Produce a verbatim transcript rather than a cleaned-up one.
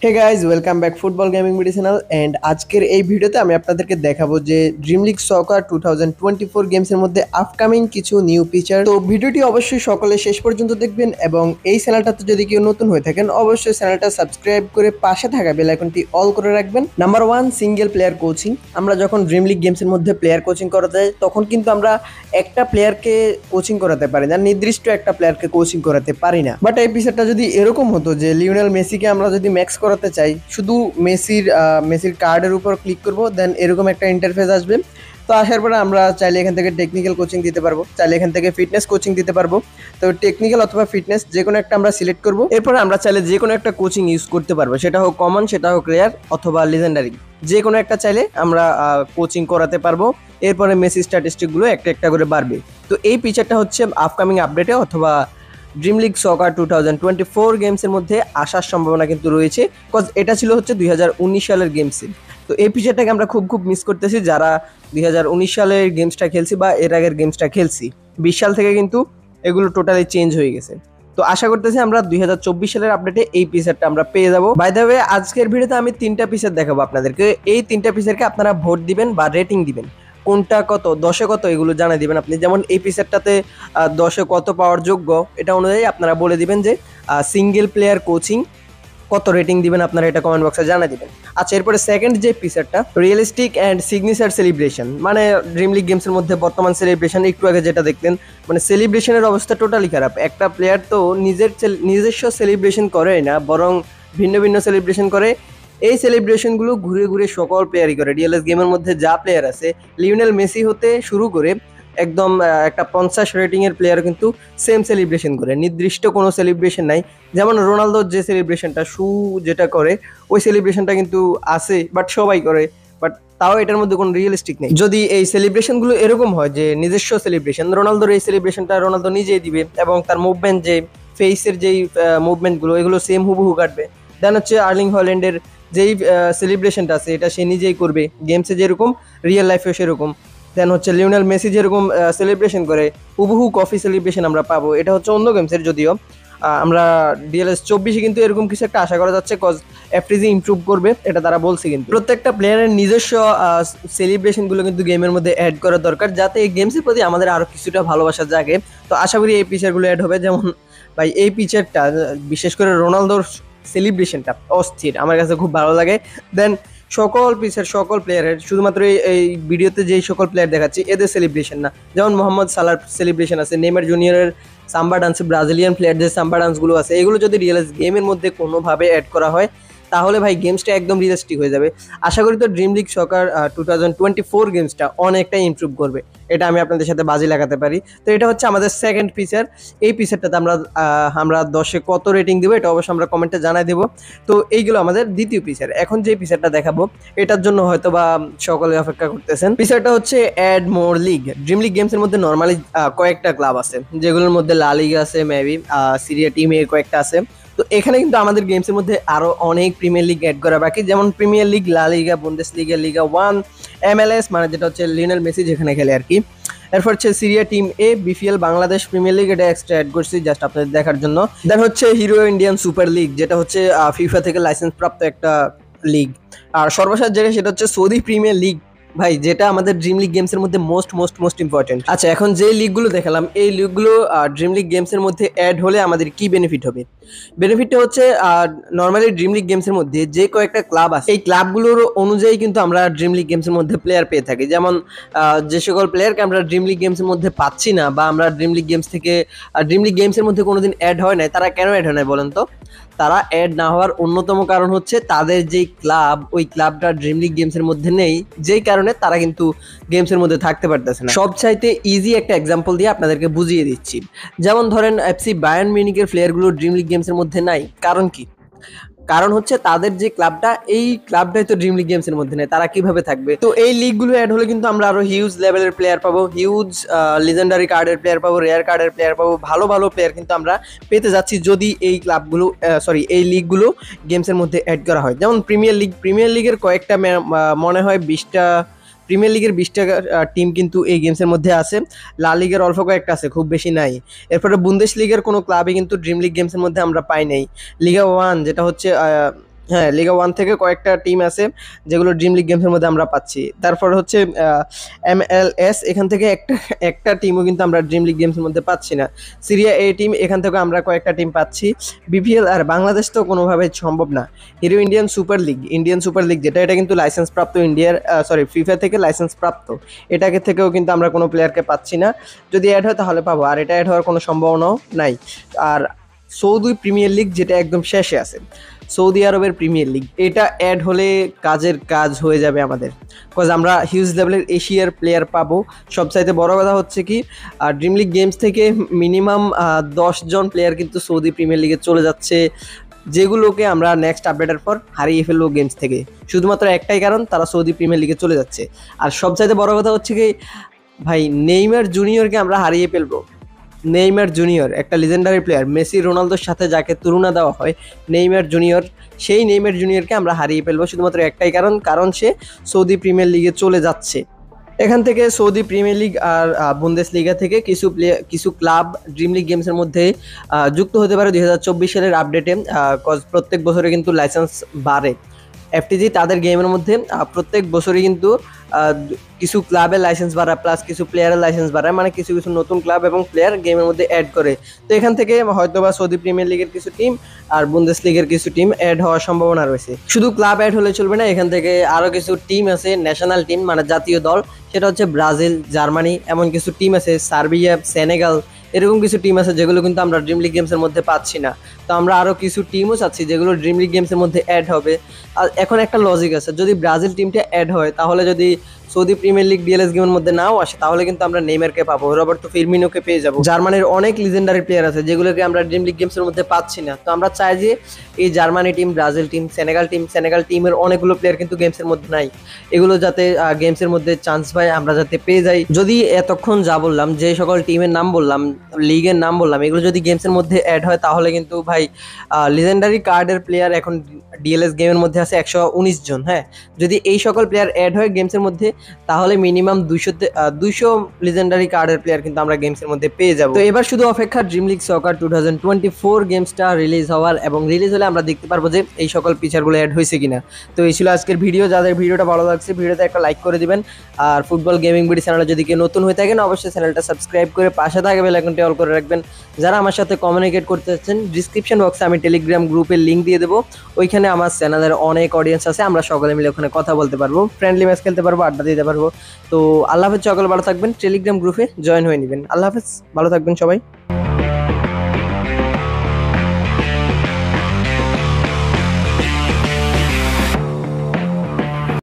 Hey guys welcome back football gaming medicinal and আজকের এই ভিডিওতে আমি আপনাদেরকে দেখাবো যে dream league soccer two thousand twenty four গেমসের মধ্যে আপকামিং কিছু নিউ ফিচার। তো ভিডিওটি অবশ্যই সকলে শেষ পর্যন্ত দেখবেন এবং এই চ্যানেলটাতে যদি কেউ নতুন হয়ে থাকেন অবশ্যই চ্যানেলটা সাবস্ক্রাইব করে পাশে থাকা বেল আইকনটি অল করে রাখবেন। Number one, single player coaching. আমরা যখন ড্রিম লিগ গেমসের মধ্যে প্লেয়ার কোচিং করাতে যাই তখন কিন্তু আমরা একটা প্লেয়ারকে কোচিং করাতে পারি না, নির্দিষ্ট একটা প্লেয়ারকে কোচিং করাতে পারি না। বাট এই ফিচারটা যদি এরকম হতো যে লিওনেল মেসিকে আমরা যদি ম্যাক্স করাতে চাই, শুধু মেসির মেসির কার্ডের উপর ক্লিক করব, দেন এরকম একটা ইন্টারফেস আসবে। তো আসার পরে আমরা চাইলে এখান থেকে টেকনিক্যাল কোচিং দিতে পারবো, চাইলে এখান থেকে ফিটনেস কোচিং দিতে পারবো। তো টেকনিক্যাল অথবা ফিটনেস যে কোনো একটা আমরা সিলেক্ট করবো, এরপরে আমরা চাইলে যে কোনো একটা কোচিং ইউজ করতে পারবো, সেটা হোক কমন, সেটা হোক রেয়ার অথবা লিজেন্ডারি, যে কোনো একটা চাইলে আমরা কোচিং করাতে পারবো। এরপরে মেসি স্ট্যাটিস্টিকগুলো একটা একটা করে বাড়বে। তো এই ফিচারটা হচ্ছে আপকামিং আপডেটে অথবা dream league soccer two thousand twenty four গেমসের মধ্যে আসার সম্ভাবনা কিন্তু রয়েছে, বিকজ এটা ছিল হচ্ছে দুই হাজার উনিশ সালের গেমসে। তো এই ফিচারটাকে আমরা খুব খুব মিস করতেছি যারা দুই হাজার উনিশ সালের গেমসটা খেলছি বা এর আগের গেমসটা খেলছি। বিশ সাল থেকে কিন্তু এগুলো টোটালি চেঞ্জ হয়ে গেছে। তো আশা করতেছি আমরা দুই হাজার চব্বিশ সালের আপডেটে এই ফিচারটা আমরা পেয়ে যাবো। বাই দ্য ওয়ে, আজকের ভিডিওতে আমি তিনটা ফিচার দেখাবো আপনাদেরকে। এই তিনটা ফিচারকে আপনারা ভোট দিবেন বা রেটিং দিবেন, কোনটা কত, দশে কত, এগুলো জানিয়ে দিবেন আপনি। যেমন এই ফিচারটাতে দশে কত পাওয়ার যোগ্য এটা অনুযায়ী আপনারা বলে দিবেন যে সিঙ্গেল প্লেয়ার কোচিং কত রেটিং দিবেন আপনারা, এটা কমেন্ট বক্সে জানিয়ে দিবেন। আচ্ছা, এরপরে সেকেন্ড যে ফিচারটা রিয়েলিস্টিক অ্যান্ড সিগনেচার সেলিব্রেশন, মানে ড্রিম লিগ গেমসের মধ্যে বর্তমান সেলিব্রেশন একটু আগে যেটা দেখলেন, মানে সেলিব্রেশনের অবস্থা টোটালি খারাপ। একটা প্লেয়ার তো নিজের নিজস্ব সেলিব্রেশন করে না, বরং ভিন্ন ভিন্ন সেলিব্রেশন করে। এই সেলিব্রেশনগুলো ঘুরে ঘুরে সকল প্লেয়ারই করে। ডিএলএস গেমের মধ্যে যা প্লেয়ার আছে, লিওনেল মেসি হতে শুরু করে একদম একটা পঞ্চাশ রেটিংয়ের প্লেয়ার কিন্তু সেম সেলিব্রেশন করে, নির্দিষ্ট কোনো সেলিব্রেশন নাই। যেমন রোনালদোর যে সেলিব্রেশনটা, শু যেটা করে, ওই সেলিব্রেশনটা কিন্তু আছে, বাট সবাই করে, বাট তাও এটার মধ্যে কোনো রিয়েলিস্টিক নেই। যদি এই সেলিব্রেশনগুলো এরকম হয় যে নিজস্ব সেলিব্রেশন, রোনালদোর এই সেলিব্রেশনটা রোনালদো নিজেই দিবে এবং তার মুভমেন্ট, যে ফেসের যেই মুভমেন্টগুলো, এগুলো সেম হুবহু কাটবে। দেন হচ্ছে আর্লিং হল্যান্ডের যেই সেলিব্রেশনটা আছে এটা সে নিজেই করবে, গেমসে যেরকম রিয়েল লাইফেও সেরকম। দেন হচ্ছে লিওনেল মেসি যেরকম সেলিব্রেশন করে, হুবহু কফি সেলিব্রেশন আমরা পাবো। এটা হচ্ছে অন্য গেমসের, যদিও আমরা ডিএলএস চব্বিশে কিন্তু এরকম কিছু একটা আশা করা যাচ্ছে, কজ এফটিজি ইমপ্রুভ করবে, এটা তারা বলছে। কিন্তু প্রত্যেকটা প্লেয়ারের নিজস্ব সেলিব্রেশনগুলো কিন্তু গেমের মধ্যে অ্যাড করা দরকার, যাতে এই গেমসের প্রতি আমাদের আরও কিছুটা ভালোবাসা জাগে। তো আশা করি এই ফিচারগুলো অ্যাড হবে। যেমন ভাই এই ফিচারটা, বিশেষ করে রোনালদোর সেলিব্রেশনটা অস্থির, আমার কাছে খুব ভালো লাগে। দেন সকল পিসের সকল প্লেয়ারের, শুধুমাত্র এই ভিডিওতে যেই সকল প্লেয়ার দেখাচ্ছি এদের সেলিব্রেশন না, যেমন মোহাম্মদ সালার সেলিব্রেশন আছে, নেইমার জুনিয়রের সাম্বা ডান্স, ব্রাজিলিয়ান প্লেয়ারদের সাম্বা ডান্সগুলো আছে, এগুলো যদি রিয়েলাইজ গেমের মধ্যে কোনোভাবে অ্যাড করা হয় তাহলে ভাই গেমসটা একদম রিয়েলিস্টিক হয়ে যাবে। আশা করি তো dream league soccer two thousand twenty four গেমসটা অনেকটাই ইমপ্রুভ করবে, এটা আমি আপনাদের সাথে বাজি লাগাতে পারি। তো এটা হচ্ছে আমাদের সেকেন্ড ফিচার। এই ফিচারটাতে আমরা আমরা দশে কত রেটিং দেবো এটা অবশ্যই আমরা কমেন্টে জানাই দেবো। তো এইগুলো আমাদের দ্বিতীয় ফিচার। এখন যে ফিচারটা দেখাবো এটার জন্য হয়তো বা সকলে অপেক্ষা করতেছেন। ফিচারটা হচ্ছে add more league. Dream league গেমসের মধ্যে নর্মালি কয়েকটা ক্লাব আছে, যেগুলোর মধ্যে লা লিগা আছে, মেবি সিরিয়া টিম এর কয়েকটা আছে। তো এখানে কিন্তু আমাদের গেমসের মধ্যে আরো অনেক প্রিমিয়ার লিগ অ্যাড করা বাকি, যেমন প্রিমিয়ার লিগ, লা লিগা, বুন্দেস লিগা, লিগা ওয়ান, এমএলএস মানে যেটা হচ্ছে লিওনেল মেসি যেখানে খেলে আর কি। এরপর হচ্ছে Serie team A, BPL, Bangladesh premier league, এটা এক্সট্রা অ্যাড করছি জাস্ট আপনাদের দেখার জন্য। দেন হচ্ছে হিরো ইন্ডিয়ান সুপার লিগ, যেটা হচ্ছে ফিফা থেকে লাইসেন্স প্রাপ্ত একটা লিগ। আর সর্বশেষ যেটা সেটা হচ্ছে সৌদি প্রিমিয়ার লিগ, ভাই যেটা আমাদের ড্রিম লিগ গেমসের মধ্যে মোস্ট মোস্ট মোস্ট ইম্পর্টেন্ট। আচ্ছা, এখন যে লিগগুলো দেখালাম এই লিগগুলো ড্রিম লিগ গেমসের মধ্যে অ্যাড হলে আমাদের কি বেনিফিট হবে? বেনিফিটটা হচ্ছে নর্মালি ড্রিম লিগ গেমসের মধ্যে যে কয়েকটা ক্লাব আছে, এই ক্লাবগুলোর অনুযায়ী কিন্তু আমরা ড্রিম লিগ গেমসের মধ্যে প্লেয়ার পেয়ে থাকি। যেমন যে সকল প্লেয়ারকে আমরা ড্রিম লিগ গেমসের মধ্যে পাচ্ছি না, বা আমরা ড্রিম লিগ গেমস থেকে ড্রিম লিগ গেমসের মধ্যে কোনোদিন অ্যাড হয় নাই, তারা কেন অ্যাড হয় নাই বলেন তো? তারা অ্যাড না হওয়ার অন্যতম কারণ হচ্ছে তাদের যেই ক্লাব, ওই ক্লাবটা ড্রিম লিগ গেমসের মধ্যে নেই, যেই কারণে তারা কিন্তু গেমসের মধ্যে থাকতে পারতেছে না। সবচাইতে ইজি একটা এক্সাম্পল দিয়ে আপনাদেরকে বুঝিয়ে দিচ্ছি। যেমন ধরেন এফসি বায়ার্ন মিউনিখের প্লেয়ারগুলো ড্রিম লিগ গেমসের মধ্যে নাই, কারণ কি? কারণ হচ্ছে তাদের যে ক্লাবটা, এই ক্লাবটাই তো ড্রিম লিগ গেমসের মধ্যে নেই, তারা কিভাবে থাকবে? তো এই লিগগুলো অ্যাড হলে কিন্তু আমরা আরো হিউজ লেভেলের প্লেয়ার পাবো, হিউজ লিজেন্ডারি কার্ডের প্লেয়ার পাবো, রেয়ার কার্ডের প্লেয়ার পাবো, ভালো ভালো প্লেয়ার কিন্তু আমরা পেতে যাচ্ছি যদি এই ক্লাবগুলো সরি এই লিগগুলো গেমসের মধ্যে অ্যাড করা হয়। যেমন প্রিমিয়ার লিগ, প্রিমিয়ার লিগের কয়েকটা মনে হয় বিশটা প্রিমিয়ার লিগের বিশটা টিম কিন্তু এই গেমসের মধ্যে আছে। লা লিগের অল্প কয়েকটা আছে, খুব বেশি নাই। এরপরে বুন্দেশ লিগের কোনো ক্লাবে কিন্তু ড্রিম লিগ গেমসের মধ্যে আমরা পাই নাই। লিগা ওয়ান যেটা হচ্ছে হ্যাঁ, লিগা ওয়ান থেকে কয়েকটা টিম আছে যেগুলো ড্রিম লিগ গেমসের মধ্যে আমরা পাচ্ছি। তারপর হচ্ছে এম এল এস, এখান থেকে একটা একটা টিমও কিন্তু আমরা ড্রিম লিগ গেমসের মধ্যে পাচ্ছি না। সিরিয়া এ টিম, এখান থেকে আমরা কয়েকটা টিম পাচ্ছি। বিপিএল আর বাংলাদেশ তো কোনোভাবে সম্ভব না। Hero Indian super league, Indian super league যেটা, এটা কিন্তু লাইসেন্স প্রাপ্ত ইন্ডিয়ার, সরি ফিফা থেকে লাইসেন্স প্রাপ্ত, এটাকে থেকেও কিন্তু আমরা কোনো প্লেয়ারকে পাচ্ছি না। যদি অ্যাড হয় তাহলে পাবো, আর এটা অ্যাড হওয়ার কোনো সম্ভাবনাও নাই। আর সৌদি প্রিমিয়ার লিগ যেটা একদম শেষে আছে, সৌদি আরবের প্রিমিয়ার লিগ, এটা অ্যাড হলে কাজের কাজ হয়ে যাবে আমাদের, বিকজ আমরা হিউজ লেভেলের এশিয়ার প্লেয়ার পাবো। সবচাইতে বড় কথা হচ্ছে কি, ড্রিম লিগ গেমস থেকে মিনিমাম দশ জন প্লেয়ার কিন্তু সৌদি প্রিমিয়ার লিগে চলে যাচ্ছে, যেগুলোকে আমরা নেক্সট আপডেটের পর হারিয়ে ফেলবো গেমস থেকে। শুধুমাত্র একটাই কারণ, তারা সৌদি প্রিমিয়ার লিগে চলে যাচ্ছে। আর সবচাইতে বড় কথা হচ্ছে কি ভাই, নেইমার জুনিয়রকে আমরা হারিয়ে ফেলবো। নেইমার জুনিয়র একটা লিজেন্ডারি প্লেয়ার, মেসি রোনালদোর সাথে যাকে তুলনা দেওয়া হয়, নেইমার জুনিয়র, সেই নেইমার জুনিয়রকে আমরা হারিয়ে ফেলবো শুধুমাত্র একটাই কারণ, কারণ সে সৌদি প্রিমিয়ার লিগে চলে যাচ্ছে। এখান থেকে সৌদি প্রিমিয়ার লিগ আর বুন্দেস লিগা থেকে কিছু প্লেয়ার, কিছু ক্লাব ড্রিম লিগ গেমসের মধ্যে যুক্ত হতে পারে দুই হাজার চব্বিশ সালের আপডেটে, কজ প্রত্যেক বছরে কিন্তু লাইসেন্স বাড়ে। এফটিজি তাদের গেমের মধ্যে প্রত্যেক বছরই কিন্তু কিছু ক্লাবের লাইসেন্স বাড়ায়, প্লাস কিছু প্লেয়ারের লাইসেন্স বাড়ায়, মানে কিছু কিছু নতুন ক্লাব এবং প্লেয়ার গেমের মধ্যে অ্যাড করে। তো এখান থেকে হয়তো বা সৌদি প্রিমিয়ার লিগের কিছু টিম আর বুন্দেস লিগের কিছু টিম অ্যাড হওয়ার সম্ভাবনা রয়েছে। শুধু ক্লাব অ্যাড হলে চলবে না, এখান থেকে আরও কিছু টিম আছে, ন্যাশনাল টিম মানে জাতীয় দল, সেটা হচ্ছে ব্রাজিল, জার্মানি, এমন কিছু টিম আছে, সার্বিয়া, সেনেগাল, এরকম কিছু টিম আছে যেগুলো কিন্তু আমরা ড্রিম লিগ গেমসের মধ্যে পাচ্ছি না। তো আমরা আরও কিছু টিমও চাচ্ছি যেগুলো ড্রিম লিগ গেমসের মধ্যে অ্যাড হবে। আর এখন একটা লজিক আছে, যদি ব্রাজিল টিমটা অ্যাড হয় তাহলে যদি সৌদি প্রিমিয়ার লিগ ডিএলএস গেমের মধ্যে নাও আসে, তাহলে কিন্তু আমরা নেইমারকে পাবো, রবার্তো ফিরমিনোকে পেয়ে যাবো। জার্মানির অনেক লিজেন্ডারি প্লেয়ার আছে যেগুলোকে আমরা ড্রিম লিগ গেমসের মধ্যে পাচ্ছি না। তো আমরা চাই যে এই Germany team, Brazil team, Senegal team, Senegal টিমের অনেকগুলো প্লেয়ার কিন্তু গেমসের মধ্যে নাই, এগুলো যাতে গেমসের মধ্যে চান্স পায়, আমরা যাতে পেয়ে যাই। যদি এতক্ষণ যা বললাম, যে সকল টিমের নাম বললাম, লিগের নাম বললাম, এগুলো যদি গেমসের মধ্যে অ্যাড হয় তাহলে কিন্তু ভাই লিজেন্ডারি কার্ডের প্লেয়ার এখন ডিএলএস গেমের মধ্যে আছে একশো উনিশ জন। হ্যাঁ, যদি এই সকল প্লেয়ার অ্যাড হয় গেমসের মধ্যে তাহলে মিনিমাম দুইশো দুইশো লিজেন্ডারি কার্ডের প্লেয়ার কিন্তু আমরা গেমসের মধ্যে পেয়ে যাবো। তো এবার শুধু অপেক্ষা dream league soccer two thousand twenty four গেমসটা রিলিজ হওয়ার, এবং রিলিজ হলে আমরা দেখতে পারবো যে এই সকল ফিচারগুলো অ্যাড হয়েছে কিনা। তো এই ছিল আজকের ভিডিও। যাদের ভিডিওটা ভালো লাগছে ভিডিওতে একটা লাইক করে দিবেন, আর ফুটবল গেমিং বিডি চ্যানেলে যদি কেউ নতুন হয়ে থাকেন অবশ্যই চ্যানেলটা সাবস্ক্রাইব করে পাশে থাকা বেল আইকনটি অল করে রাখবেন। যারা আমার সাথে কমিউনিকেট করতে চাচ্ছেন, ডিসক্রিপশন বক্সে আমি টেলিগ্রাম গ্রুপের লিঙ্ক দিয়ে দেবো, ওইখানে আমার চ্যানেলের অনেক অডিয়েন্স আছে, আমরা সকলে মিলে ওখানে কথা বলতে পারবো, ফ্রেন্ডলি ম্যাচ খেলতে পারবো, আড্ডা দিতে পারবো। তো আল্লাহ হাফেজ, সকলে ভালো থাকবেন, টেলিগ্রাম গ্রুপে জয়েন হয়ে নেবেন। আল্লাহ হাফেজ, ভালো থাকবেন সবাই।